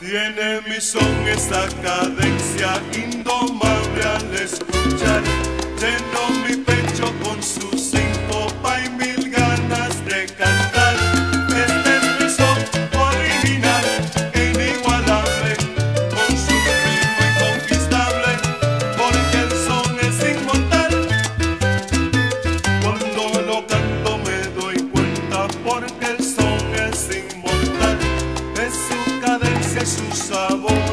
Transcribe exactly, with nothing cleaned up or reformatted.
Tiene mi son esa cadencia indomable al escuchar. Lleno mi pecho con su síncopa y mil ganas de cantar. Este es mi son original e inigualable, con su ritmo inconquistable, porque el son es inmortal. Cuando lo canto me doy cuenta, porque el son es inmortal, es su cadencia y su sabor.